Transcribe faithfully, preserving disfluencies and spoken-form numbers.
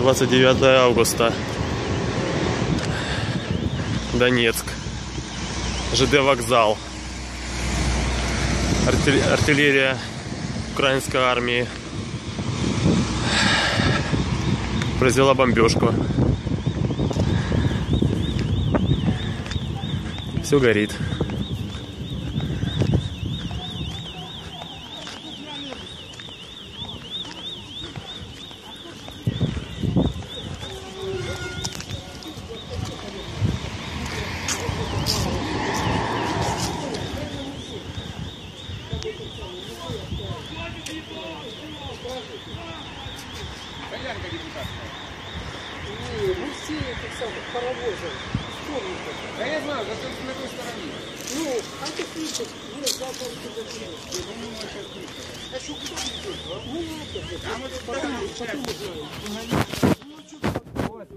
двадцать девятое августа. Донецк. ЖД вокзал. Артиллерия украинской армии произвела бомбежку. Все горит. Мы все этих самых паровозов вспомните. Да я знаю, зато на той стороне. Ну, а ты слышишь, нет, завтра туда А что, куда идет? Ну, надо же. А мы Потом узнаем.